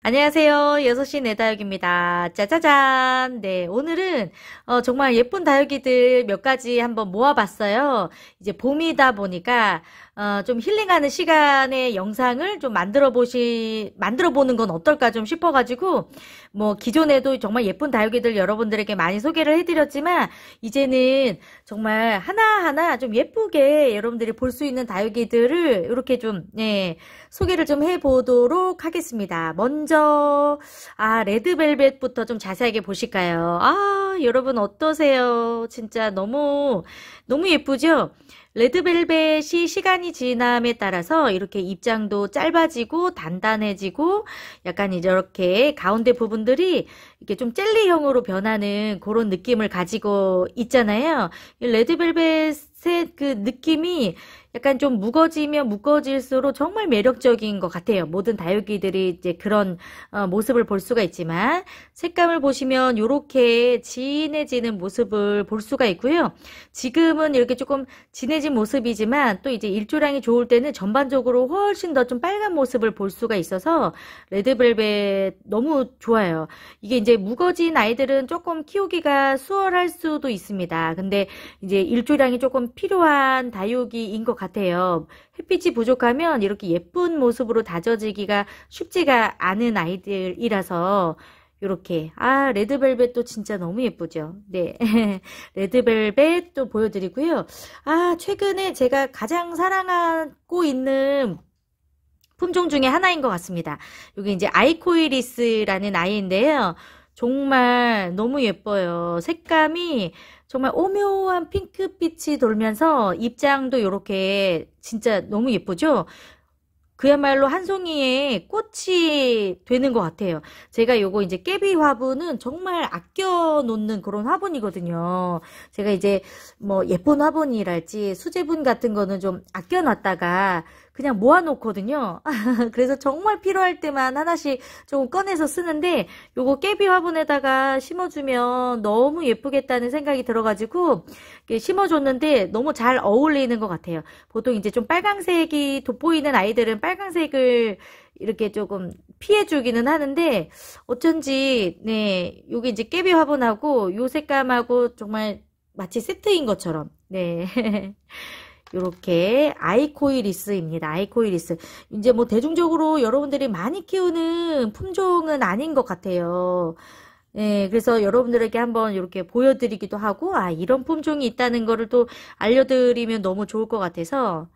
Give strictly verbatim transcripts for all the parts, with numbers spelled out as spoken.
안녕하세요. 여섯 시 내 다육입니다. 짜자잔. 네, 오늘은 어, 정말 예쁜 다육이들 몇 가지 한번 모아봤어요. 이제 봄이다 보니까 어, 좀 힐링하는 시간의 영상을 좀 만들어 보시, 만들어 보는 건 어떨까 좀 싶어가지고, 뭐, 기존에도 정말 예쁜 다육이들 여러분들에게 많이 소개를 해드렸지만, 이제는 정말 하나하나 좀 예쁘게 여러분들이 볼 수 있는 다육이들을 이렇게 좀, 네, 소개를 좀 해보도록 하겠습니다. 먼저, 아, 레드벨벳부터 좀 자세하게 보실까요? 아, 여러분 어떠세요? 진짜 너무, 너무 예쁘죠? 레드벨벳이 시간이 지남에 따라서 이렇게 입장도 짧아지고 단단해지고 약간 이렇게 가운데 부분들이 이렇게 좀 젤리형으로 변하는 그런 느낌을 가지고 있잖아요. 이 레드벨벳의 그 느낌이 약간 좀 무거지면 무거질수록 정말 매력적인 것 같아요. 모든 다육이들이 이제 그런 어, 모습을 볼 수가 있지만 색감을 보시면 이렇게 진해지는 모습을 볼 수가 있고요. 지금은 이렇게 조금 진해진 모습이지만 또 이제 일조량이 좋을 때는 전반적으로 훨씬 더 좀 빨간 모습을 볼 수가 있어서 레드벨벳 너무 좋아요. 이게 이제 무거진 아이들은 조금 키우기가 수월할 수도 있습니다. 근데 이제 일조량이 조금 필요한 다육이인 것 같아요. 햇빛이 부족하면 이렇게 예쁜 모습으로 다져지기가 쉽지가 않은 아이들이라서 요렇게 아 레드벨벳도 진짜 너무 예쁘죠. 네 레드벨벳 또 보여드리고요. 아 최근에 제가 가장 사랑하고 있는 품종 중에 하나인 것 같습니다. 여기 이제 아이코이리스라는 아이인데요. 정말 너무 예뻐요. 색감이 정말 오묘한 핑크빛이 돌면서 입장도 이렇게 진짜 너무 예쁘죠? 그야말로 한 송이의 꽃이 되는 것 같아요. 제가 요거 이제 깨비 화분은 정말 아껴 놓는 그런 화분이거든요. 제가 이제 뭐 예쁜 화분이랄지 수제분 같은 거는 좀 아껴 놨다가 그냥 모아 놓거든요. 그래서 정말 필요할 때만 하나씩 조금 꺼내서 쓰는데 요거 깨비 화분에다가 심어주면 너무 예쁘겠다는 생각이 들어가지고 심어줬는데 너무 잘 어울리는 것 같아요. 보통 이제 좀 빨강색이 돋보이는 아이들은 빨강색을 이렇게 조금 피해주기는 하는데 어쩐지 네 요게 이제 깨비 화분하고 요 색감하고 정말 마치 세트인 것처럼 네 요렇게 아이코이리스입니다. 아이코이리스. 이제 뭐 대중적으로 여러분들이 많이 키우는 품종은 아닌 것 같아요. 네, 그래서 여러분들에게 한번 이렇게 보여드리기도 하고, 아, 이런 품종이 있다는 거를 또 알려드리면 너무 좋을 것 같아서,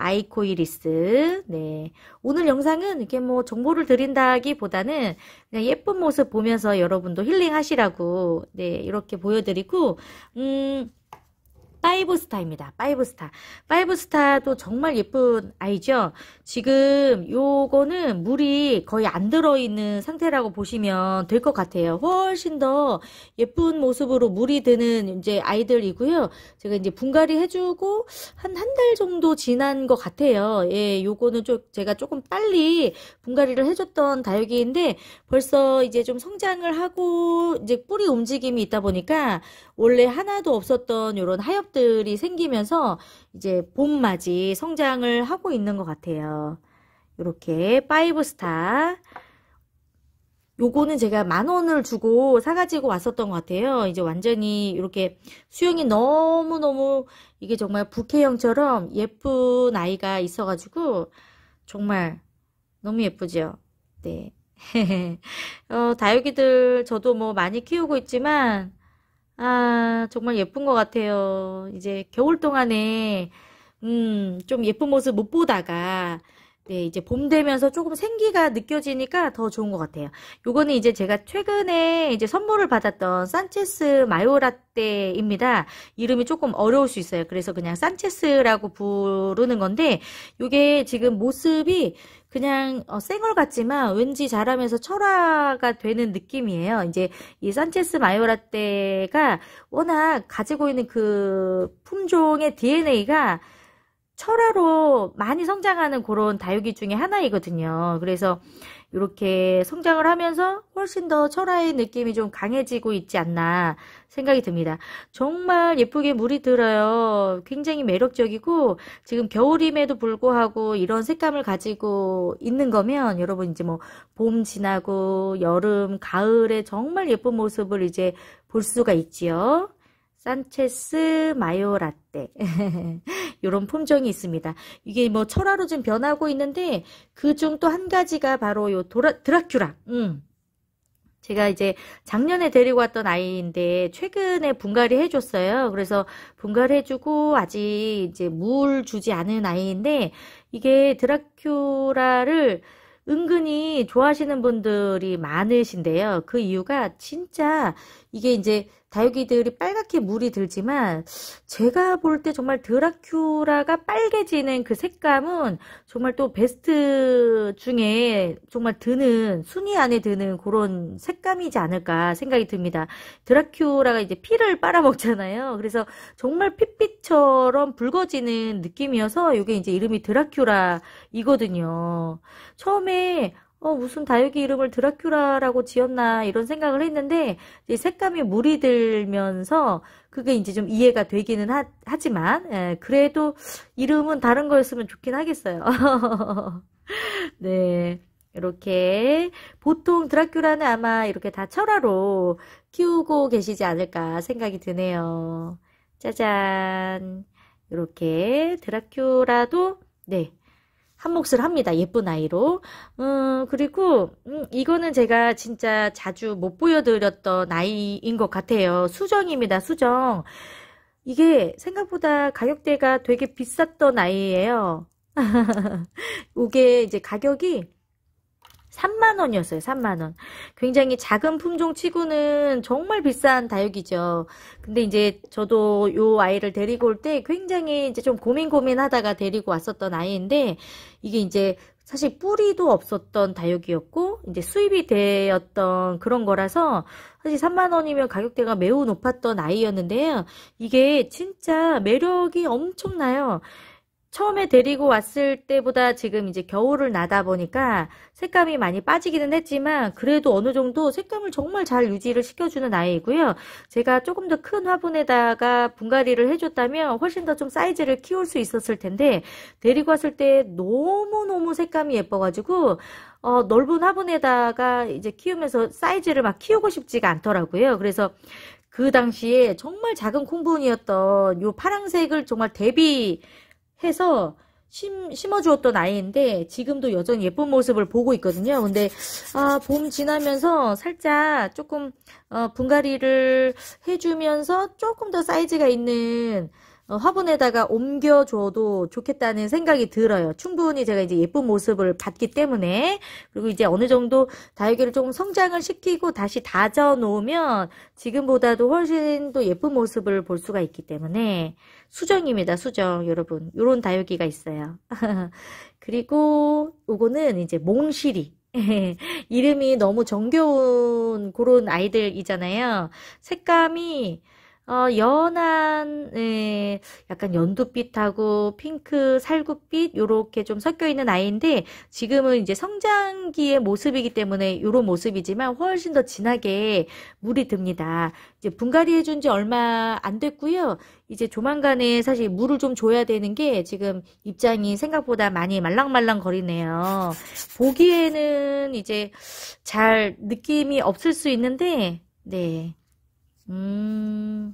아이코이리스. 네. 오늘 영상은 이렇게 뭐 정보를 드린다기 보다는 그냥 예쁜 모습 보면서 여러분도 힐링 하시라고, 네, 이렇게 보여드리고, 음, 파이브스타입니다. 파이브스타. 파이브스타도 정말 예쁜 아이죠. 지금 요거는 물이 거의 안 들어있는 상태라고 보시면 될 것 같아요. 훨씬 더 예쁜 모습으로 물이 드는 이제 아이들이고요. 제가 이제 분갈이 해주고 한 한 달 정도 지난 것 같아요. 예, 요거는 좀 제가 조금 빨리 분갈이를 해줬던 다육이인데 벌써 이제 좀 성장을 하고 이제 뿌리 움직임이 있다 보니까 원래 하나도 없었던 요런 하엽들이 생기면서 이제 봄맞이 성장을 하고 있는 것 같아요. 요렇게 파이브스타 요거는 제가 만 원을 주고 사가지고 왔었던 것 같아요. 이제 완전히 이렇게 수영이 너무너무 이게 정말 부케형처럼 예쁜 아이가 있어가지고 정말 너무 예쁘죠. 네. 어, 다육이들 저도 뭐 많이 키우고 있지만 아, 정말 예쁜 것 같아요. 이제 겨울 동안에, 음, 좀 예쁜 모습 못 보다가, 네, 이제 봄 되면서 조금 생기가 느껴지니까 더 좋은 것 같아요. 요거는 이제 제가 최근에 이제 선물을 받았던 산체스 마요라떼입니다. 이름이 조금 어려울 수 있어요. 그래서 그냥 산체스라고 부르는 건데, 요게 지금 모습이 그냥 어, 생얼 같지만 왠지 자라면서 철화가 되는 느낌이에요. 이제 이 산체스 마요라떼가 워낙 가지고 있는 그 품종의 디엔에이가 철화로 많이 성장하는 그런 다육이 중에 하나이거든요. 그래서 이렇게 성장을 하면서 훨씬 더 철화의 느낌이 좀 강해지고 있지 않나 생각이 듭니다. 정말 예쁘게 물이 들어요. 굉장히 매력적이고 지금 겨울임에도 불구하고 이런 색감을 가지고 있는 거면 여러분 이제 뭐 봄 지나고 여름, 가을에 정말 예쁜 모습을 이제 볼 수가 있지요. 산체스 마요라떼 이런 품종이 있습니다. 이게 뭐 철화로 좀 변하고 있는데 그중 또 한 가지가 바로 요 도라, 드라큘라. 음. 제가 이제 작년에 데리고 왔던 아이인데 최근에 분갈이 해줬어요. 그래서 분갈이 해주고 아직 이제 물 주지 않은 아이인데 이게 드라큘라를 은근히 좋아하시는 분들이 많으신데요. 그 이유가 진짜 이게 이제 다육이들이 빨갛게 물이 들지만 제가 볼 때 정말 드라큘라가 빨개지는 그 색감은 정말 또 베스트 중에 정말 드는 순위 안에 드는 그런 색감이지 않을까 생각이 듭니다. 드라큘라가 이제 피를 빨아먹잖아요. 그래서 정말 핏빛처럼 붉어지는 느낌이어서 이게 이제 이름이 드라큘라이거든요. 처음에 어, 무슨 다육이 이름을 드라큘라라고 지었나 이런 생각을 했는데 이제 색감이 물이 들면서 그게 이제 좀 이해가 되기는 하, 하지만 예, 그래도 이름은 다른 거였으면 좋긴 하겠어요. 네, 이렇게 보통 드라큘라는 아마 이렇게 다 철화로 키우고 계시지 않을까 생각이 드네요. 짜잔, 이렇게 드라큘라도 네. 한 몫을 합니다. 예쁜 아이로. 음, 그리고, 음, 이거는 제가 진짜 자주 못 보여드렸던 아이인 것 같아요. 수정입니다. 수정. 이게 생각보다 가격대가 되게 비쌌던 아이예요. 이게 이제 가격이 삼만 원이었어요. 삼만 원. 굉장히 작은 품종 치고는 정말 비싼 다육이죠. 근데 이제 저도 요 아이를 데리고 올 때 굉장히 이제 좀 고민 고민하다가 데리고 왔었던 아이인데 이게 이제 사실 뿌리도 없었던 다육이었고 이제 수입이 되었던 그런 거라서 사실 삼만 원이면 가격대가 매우 높았던 아이였는데요. 이게 진짜 매력이 엄청나요. 처음에 데리고 왔을 때보다 지금 이제 겨울을 나다 보니까 색감이 많이 빠지기는 했지만 그래도 어느 정도 색감을 정말 잘 유지를 시켜주는 아이이고요. 제가 조금 더 큰 화분에다가 분갈이를 해줬다면 훨씬 더 좀 사이즈를 키울 수 있었을 텐데 데리고 왔을 때 너무너무 색감이 예뻐가지고 어, 넓은 화분에다가 이제 키우면서 사이즈를 막 키우고 싶지가 않더라고요. 그래서 그 당시에 정말 작은 콩분이었던 요 파랑색을 정말 대비 해서 심, 심어주었던 아이인데 지금도 여전히 예쁜 모습을 보고 있거든요. 근데 아, 봄 지나면서 살짝 조금 어, 분갈이를 해주면서 조금 더 사이즈가 있는 어, 화분에다가 옮겨줘도 좋겠다는 생각이 들어요. 충분히 제가 이제 예쁜 모습을 봤기 때문에. 그리고 이제 어느 정도 다육이를 조금 성장을 시키고 다시 다져 놓으면 지금보다도 훨씬 더 예쁜 모습을 볼 수가 있기 때문에 수정입니다. 수정 여러분. 요런 다육이가 있어요. 그리고 요거는 이제 몽실이. 이름이 너무 정겨운 그런 아이들이잖아요. 색감이 어, 연한, 예, 약간 연두빛하고 핑크, 살구빛, 요렇게 좀 섞여 있는 아이인데, 지금은 이제 성장기의 모습이기 때문에 요런 모습이지만 훨씬 더 진하게 물이 듭니다. 이제 분갈이 해준 지 얼마 안 됐고요. 이제 조만간에 사실 물을 좀 줘야 되는 게 지금 입장이 생각보다 많이 말랑말랑 거리네요. 보기에는 이제 잘 느낌이 없을 수 있는데, 네. 음,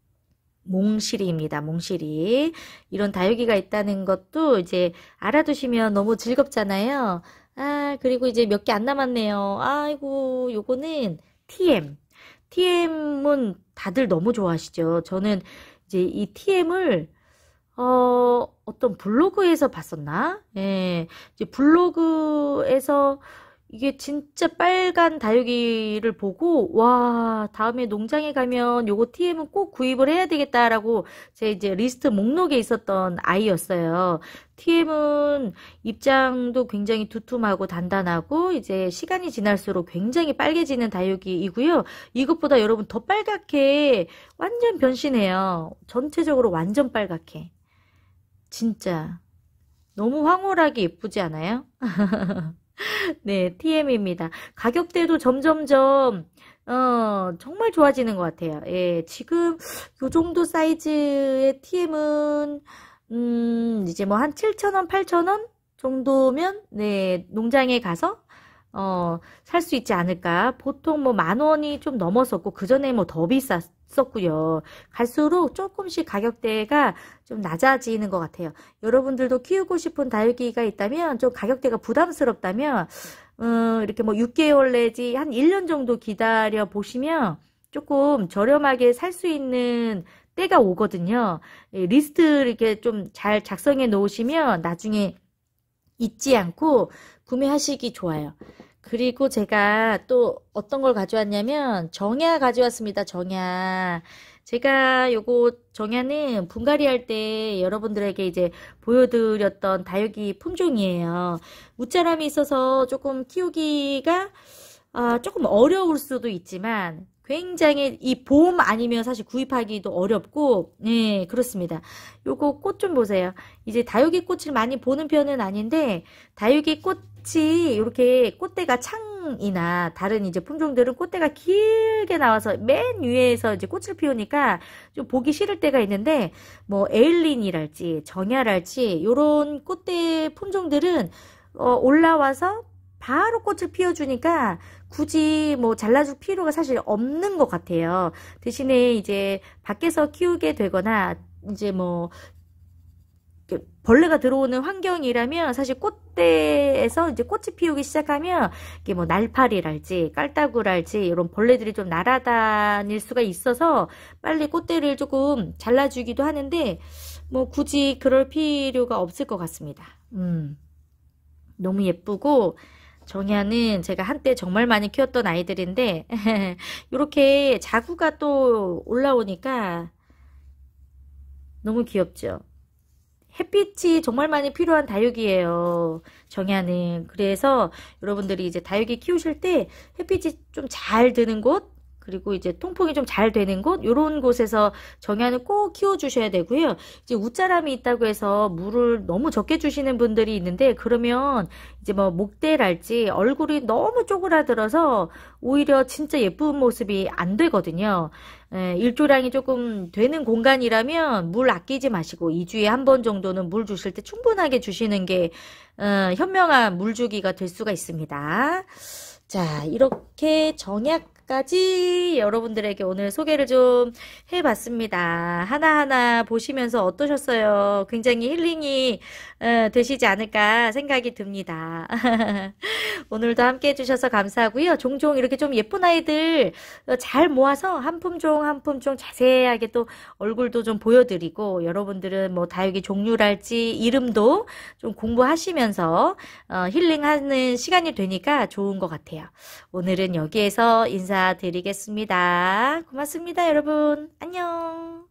몽실이입니다. 몽실이. 이런 다육이가 있다는 것도 이제 알아두시면 너무 즐겁잖아요. 아, 그리고 이제 몇 개 안 남았네요. 아이고, 요거는 티엠. 티엠은 다들 너무 좋아하시죠. 저는 이제 이 티엠을 어, 어떤 블로그에서 봤었나? 예. 이제 블로그에서 이게 진짜 빨간 다육이를 보고 와 다음에 농장에 가면 요거 티엠은 꼭 구입을 해야 되겠다라고 제 이제 리스트 목록에 있었던 아이였어요. 티엠은 입장도 굉장히 두툼하고 단단하고 이제 시간이 지날수록 굉장히 빨개지는 다육이이고요. 이것보다 여러분 더 빨갛게 완전 변신해요. 전체적으로 완전 빨갛게. 진짜 너무 황홀하게 예쁘지 않아요? 네, 티엠입니다. 가격대도 점점점 어, 정말 좋아지는 것 같아요. 예, 지금 요 정도 사이즈의 티엠은 음, 이제 뭐 한 칠천 원, 팔천 원 정도면 네, 농장에 가서 어, 살 수 있지 않을까. 보통 뭐 만 원이 좀 넘었었고 그전에 뭐 더 비쌌었고요. 갈수록 조금씩 가격대가 좀 낮아지는 것 같아요. 여러분들도 키우고 싶은 다육이가 있다면 좀 가격대가 부담스럽다면 어, 이렇게 뭐 육 개월 내지 한 일 년 정도 기다려 보시면 조금 저렴하게 살 수 있는 때가 오거든요. 예, 리스트 이렇게 좀 잘 작성해 놓으시면 나중에 잊지 않고 구매하시기 좋아요. 그리고 제가 또 어떤 걸 가져왔냐면 정야 가져왔습니다. 정야. 제가 요거 정야는 분갈이 할 때 여러분들에게 이제 보여드렸던 다육이 품종이에요. 웃자람이 있어서 조금 키우기가 아, 조금 어려울 수도 있지만 굉장히 이 봄 아니면 사실 구입하기도 어렵고 네 그렇습니다. 요거 꽃 좀 보세요. 이제 다육이 꽃을 많이 보는 편은 아닌데 다육이 꽃이 이렇게 꽃대가 창이나 다른 이제 품종들은 꽃대가 길게 나와서 맨 위에서 이제 꽃을 피우니까 좀 보기 싫을 때가 있는데 뭐 에일린이랄지 정야랄지 요런 꽃대 품종들은 어, 올라와서 바로 꽃을 피워주니까 굳이 뭐 잘라줄 필요가 사실 없는 것 같아요. 대신에 이제 밖에서 키우게 되거나 이제 뭐 벌레가 들어오는 환경이라면 사실 꽃대에서 이제 꽃이 피우기 시작하면 이게 뭐 날파리랄지 깔따구랄지 이런 벌레들이 좀 날아다닐 수가 있어서 빨리 꽃대를 조금 잘라주기도 하는데 뭐 굳이 그럴 필요가 없을 것 같습니다. 음, 너무 예쁘고 정야는 제가 한때 정말 많이 키웠던 아이들인데 이렇게 자구가 또 올라오니까 너무 귀엽죠. 햇빛이 정말 많이 필요한 다육이에요. 정야는. 그래서 여러분들이 이제 다육이 키우실 때 햇빛이 좀 잘 드는 곳 그리고 이제 통풍이 좀 잘 되는 곳 요런 곳에서 정야는 꼭 키워주셔야 되고요. 이제 웃자람이 있다고 해서 물을 너무 적게 주시는 분들이 있는데 그러면 이제 뭐 목대랄지 얼굴이 너무 쪼그라들어서 오히려 진짜 예쁜 모습이 안 되거든요. 에, 일조량이 조금 되는 공간이라면 물 아끼지 마시고 이 주에 한 번 정도는 물 주실 때 충분하게 주시는 게 어, 현명한 물 주기가 될 수가 있습니다. 자, 이렇게 정약까지 여러분들에게 오늘 소개를 좀 해봤습니다. 하나하나 보시면서 어떠셨어요? 굉장히 힐링이 어, 되시지 않을까 생각이 듭니다. 오늘도 함께 해주셔서 감사하고요. 종종 이렇게 좀 예쁜 아이들 잘 모아서 한 품종 한 품종 자세하게 또 얼굴도 좀 보여드리고 여러분들은 뭐 다육이 종류랄지 이름도 좀 공부하시면서 어, 힐링하는 시간이 되니까 좋은 것 같아요. 오늘은 여기에서 인사드리겠습니다. 고맙습니다, 여러분. 안녕.